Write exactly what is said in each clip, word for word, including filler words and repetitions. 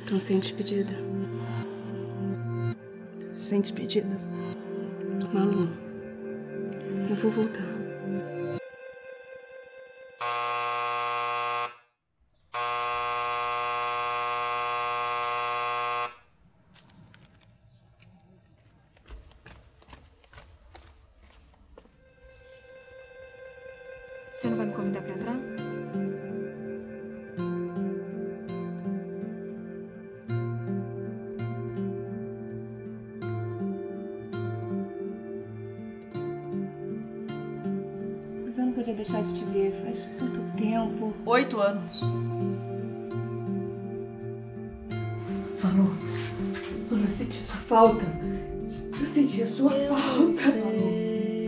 Então, sem despedida. Sem despedida? Malu, eu vou voltar. Você não vai me convidar pra entrar? Mas eu não podia deixar de te ver. Faz tanto tempo. Oito anos. Malu, Malu, eu senti sua falta. Eu senti a sua eu falta, Malu.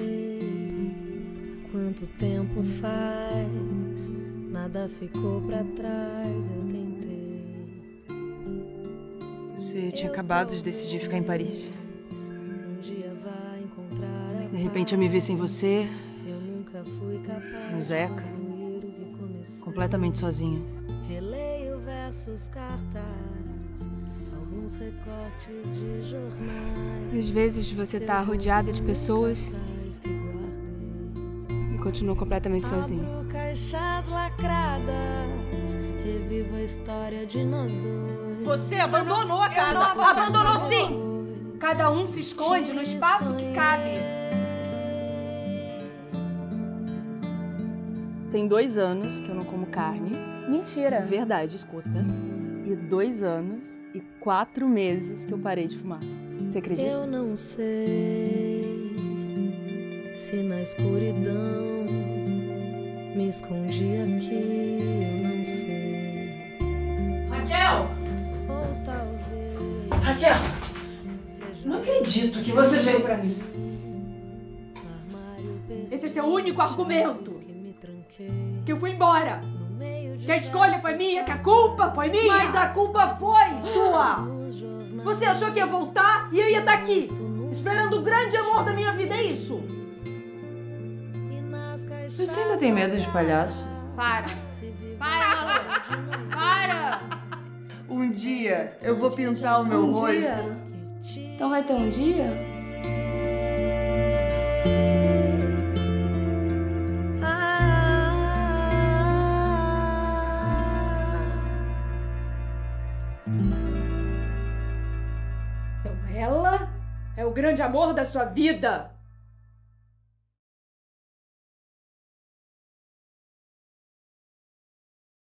Quanto tempo faz, nada ficou pra trás, eu tentei. Você tinha acabado de decidir ficar em Paris. Um dia vai encontrar a De repente eu me vi sem você, eu nunca fui capaz sem o Zeca, de concluir o que comecei. completamente sozinha. Releio versos, cartas, alguns recortes de jornais. Às vezes você tá rodeada de pessoas Que guardei. e continua completamente sozinho. Abro caixas lacradas, revivo a história de nós dois. Você abandonou a casa! não vou- Abandonou sim! Cada um se esconde no espaço que cabe. Tem dois anos que eu não como carne. Mentira. Verdade, escuta. E dois anos e quatro meses que eu parei de fumar. Você acredita? Eu não sei se na escuridão me escondi aqui, eu não sei. Raquel! Ou talvez Raquel! seja Não acredito que você veio pra mim. um armário perdido Esse é seu único argumento. que me tranquei Que eu fui embora. no meio de Que a escolha foi minha, que a culpa foi minha. Mas a culpa foi sua! os jornais. Você achou que ia voltar e eu ia estar aqui, esperando o grande amor da minha vida, é isso? E nas caixas Você ainda tem medo de palhaço? Para. se vive Para, Malu. Para. Um dia eu vou pintar o meu Um rosto. dia. Então vai ter um dia? Então ela é o grande amor da sua vida.